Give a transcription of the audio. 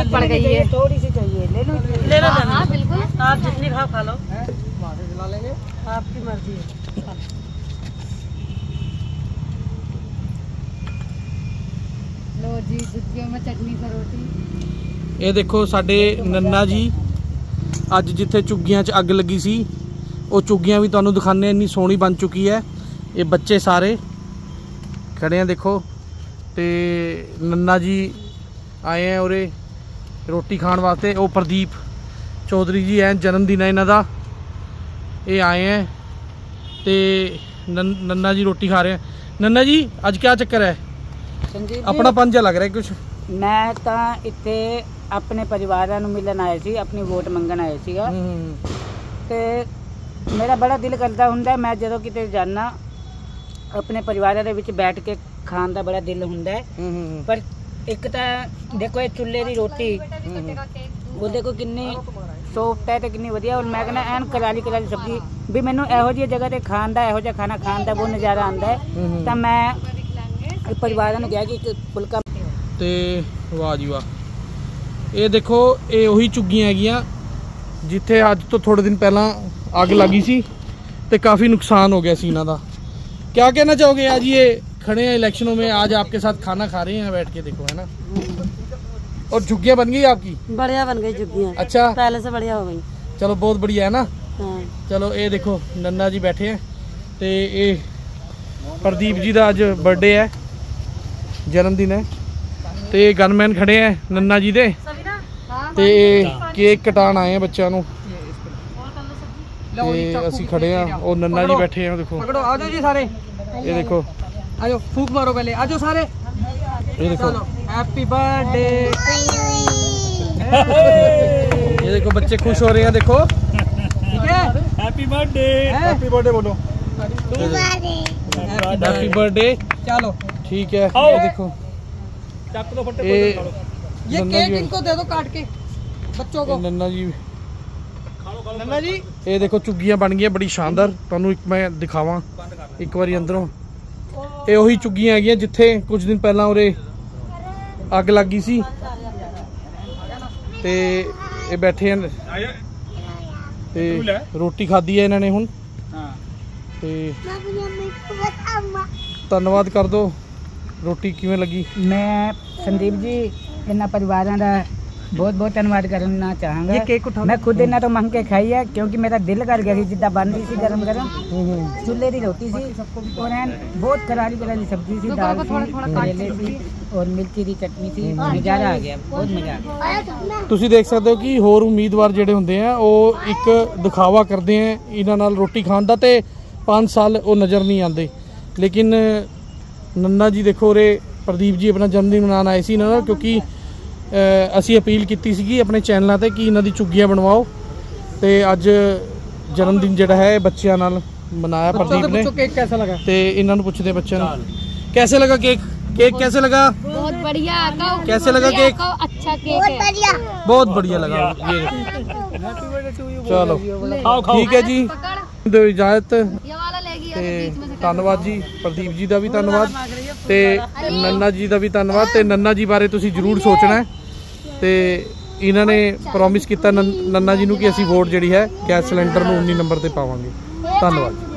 आदत पड़ गई है। थोड़ी सी चाहिए, ले लो हाँ बिल्कुल, आप जितनी खाओ खा लो, वहाँ से दिला लेंगे, आपकी मर्जी है। लो जी, जुतियों में चटनी सरोटी। ਇਹ ਦੇਖੋ ਸਾਡੇ ਨੰਨਾ ਜੀ ਅੱਜ ਜਿੱਥੇ ਝੁੱਗੀਆਂ 'ਚ ਅੱਗ ਲੱਗੀ ਸੀ ਉਹ ਝੁੱਗੀਆਂ ਵੀ ਤੁਹਾਨੂੰ ਦਿਖਾਣੇ, ਇੰਨੀ ਸੋਹਣੀ ਬਣ ਚੁੱਕੀ ਹੈ। ਇਹ ਬੱਚੇ ਸਾਰੇ ਖੜੇ ਆ ਦੇਖੋ, ਤੇ ਨੰਨਾ ਜੀ ਆਏ ਆ ਉਰੇ ਰੋਟੀ ਖਾਣ ਵਾਸਤੇ। ਉਹ ਪ੍ਰਦੀਪ ਚੌਧਰੀ ਜੀ ਐ, ਜਨਮ ਦਿਨ ਹੈ ਇਹਨਾਂ ਦਾ, ਇਹ ਆਏ ਹੈ ਤੇ ਨੰਨਾ ਜੀ ਰੋਟੀ ਖਾ ਰਹੇ हैं। नन्ना जी ਅੱਜ क्या ਚੱਕਰ ਹੈ? संजीव ਆਪਣਾ ਪੰਜ ਜਿਹਾ ਲੱਗ ਰਿਹਾ ਕੁਝ। मैं ਤਾਂ ਇੱਥੇ ਆਪਣੇ ਪਰਿਵਾਰਾਂ ਨੂੰ ਮਿਲਣ ਆਇਆ ਸੀ, ਆਪਣੀ ਵੋਟ ਮੰਗਣ ਆਇਆ ਸੀਗਾ, ਤੇ ਮੇਰਾ ਬੜਾ ਦਿਲ ਕਰਦਾ ਹੁੰਦਾ, ਮੈਂ ਜਦੋਂ ਕਿਤੇ ਜਾਣਾ ਆਪਣੇ ਪਰਿਵਾਰਾਂ ਦੇ ਵਿੱਚ ਬੈਠ ਕੇ ਖਾਣ ਦਾ ਬੜਾ ਦਿਲ ਹੁੰਦਾ ਹੈ। ਪਰ ਇੱਕ ਤਾਂ ਦੇਖੋ ਇਹ ਚੁੱਲ੍ਹੇ ਦੀ ਰੋਟੀ, ਉਹ ਦੇਖੋ ਕਿੰਨੀ ਸੌਫਟ ਹੈ ਤੇ ਕਿੰਨੀ ਵਧੀਆ, ਔਰ ਮੈਂ ਕਹਿੰਦਾ ਐਨ ਕਰਾਲੀ ਕਰਾਲੀ ਸਬਜ਼ੀ ਵੀ। ਮੈਨੂੰ ਇਹੋ ਜਿਹੀ ਜਗ੍ਹਾ ਤੇ ਖਾਣ ਦਾ, ਇਹੋ ਜਿਹਾ ਖਾਣਾ ਖਾਣ ਦਾ ਬਹੁਤ ਨਜ਼ਾਰਾ ਆਉਂਦਾ ਹੈ। ਤਾਂ ਮੈਂ ਪਰਿਵਾਰਾਂ ਨੂੰ ਕਿਹਾ ਕਿ ਇੱਕ ਫੁਲਕਾ ਤੇ ਵਾਹ ਜੀ ਵਾਹ। ਇਹ ਦੇਖੋ ਇਹ ਉਹੀ ਝੁੱਗੀਆਂ ਹੈਗੀਆਂ ਜਿੱਥੇ ਅੱਜ ਤੋਂ ਥੋੜੇ ਦਿਨ ਪਹਿਲਾਂ ਅੱਗ ਲੱਗੀ ਸੀ ਤੇ काफ़ी नुकसान हो गया सी इन्हों का। क्या कहना चाहोगे? आज ये खड़े हैं इलेक्शनों में, आज आपके साथ खाना खा रहे हैं बैठ के, देखो है ना। और झुग्गियाँ बन गई आपकी? बढ़िया बन गई झुग्गियाँ, अच्छा, पहले से बढ़िया हो गई। चलो बहुत बढ़िया है ना। हाँ। चलो ये देखो नन्ना जी बैठे हैं, तो ये प्रदीप जी का अज बर्थडे है, जन्मदिन है, तो ये गनमैन खड़े हैं नन्ना जी दे, ते केक कटान आए हैं बच्चों को, असी खड़े हैं और नन्ना जी बैठे हैं। देखो आ जाओ जी सारे, ये देखो, आ जाओ फूक मारो पहले, आ जाओ सारे, ये देखो, हैप्पी बर्थडे। ये देखो बच्चे खुश हो रहे हैं, देखो ठीक है, हैप्पी बर्थडे, हैप्पी बर्थडे बोलो, हैप्पी बर्थडे। चलो ठीक है, ये देखो ये केक इनको दे दो काट के बच्चों को। नन्ना जी, नन्ना जी ये देखो ਝੁੱਗੀਆਂ बन गई बड़ी शानदार, ਤੁਹਾਨੂੰ ਇੱਕ ਮੈਂ ਦਿਖਾਵਾਂ ਇੱਕ ਵਾਰੀ ਅੰਦਰੋਂ। ਇਹ ਉਹੀ ਝੁੱਗੀਆਂ ਹੈਗੀਆਂ ਜਿੱਥੇ ਕੁਝ ਦਿਨ ਪਹਿਲਾਂ ਉਰੇ ਅੱਗ ਲੱਗ ਗਈ ਸੀ, ਤੇ ਇਹ ਬੈਠੇ ਹਨ ਤੇ ਰੋਟੀ ਖਾਧੀ ਹੈ ਇਹਨਾਂ ਨੇ ਹੁਣ। ਤੇ ਧੰਨਵਾਦ ਕਰ ਦੋ, ਰੋਟੀ ਕਿਵੇਂ ਲੱਗੀ? मैं संदीप जी इन्होंने परिवारों का बहुत बहुत धन्यवाद करना चाहूँगा। मैं खुद इन्हों तो मंग के खाई है, क्योंकि मेरा दिल कर गया जिदा बन रही थी गरम गरम चूल्हे की रोटी सी, और बहुत करारी करारी सब्जी सी, दाल सी, करेले सी, और मिर्ची की चटनी सी। नज़ारा आ गया, बहुत मज़ा आ गया। ਤੁਸੀਂ ਦੇਖ ਸਕਦੇ ਹੋ ਕਿ ਹੋਰ ਉਮੀਦਵਾਰ ਜਿਹੜੇ ਹੁੰਦੇ ਆ ਉਹ ਇੱਕ ਦਿਖਾਵਾ ਕਰਦੇ ਆ ਇਹਨਾਂ ਨਾਲ ਰੋਟੀ ਖਾਣ ਦਾ, ਤੇ 5 ਸਾਲ ਉਹ ਨਜ਼ਰ ਨਹੀਂ ਆਉਂਦੇ। ਲੇਕਿਨ ਨੰਨਾ ਜੀ ਦੇਖੋ ਉਰੇ ਪ੍ਰਦੀਪ ਜੀ ਆਪਣਾ ਜਨਮਦਿਨ ਮਨਾਉਣ ਆਏ ਸੀ ਇਹਨਾਂ ਨਾਲ, ਕਿਉਂਕਿ ਅਸੀਂ ਅਪੀਲ ਕੀਤੀ ਸੀਗੀ ਆਪਣੇ ਚੈਨਲਾਂ ਤੇ ਕਿ ਇਹਨਾਂ ਦੀ ਝੁੱਗੀਆਂ ਬਣਵਾਓ, ਤੇ ਅੱਜ ਜਨਮਦਿਨ ਜਿਹੜਾ ਹੈ ਬੱਚਿਆਂ ਨਾਲ ਮਨਾਇਆ ਪ੍ਰਦੀਪ ਨੇ। केक कैसा लगा? ਤੇ ਇਹਨਾਂ ਨੂੰ ਪੁੱਛਦੇ ਬੱਚਿਆਂ ਨੂੰ कैसे लगा केक? केक कैसे लगा? बहुत बढ़िया। कैसे लगा केक? अच्छा केक है, बहुत बढ़िया लगा ये। चलो ठीक है जी, दो इजाजत। ये वाला लेगी और बीच में से ਧੰਨਵਾਦ ਜੀ ਪ੍ਰਦੀਪ ਜੀ ਦਾ ਵੀ ਧੰਨਵਾਦ, ਤੇ ਨੰਨਾ ਜੀ ਦਾ ਵੀ ਧੰਨਵਾਦ। ਤੇ ਨੰਨਾ ਜੀ ਬਾਰੇ ਤੁਸੀਂ ਜ਼ਰੂਰ ਸੋਚਣਾ ਹੈ, ਤੇ ਇਹਨਾਂ ਨੇ ਪ੍ਰੋਮਿਸ ਕੀਤਾ ਨੰਨਾ ਜੀ ਨੂੰ ਕਿ ਅਸੀਂ ਵੋਟ ਜਿਹੜੀ ਹੈ ਗੈਸ ਸਿਲੰਡਰ ਨੂੰ 19 ਨੰਬਰ ਤੇ ਪਾਵਾਂਗੇ। ਧੰਨਵਾਦ।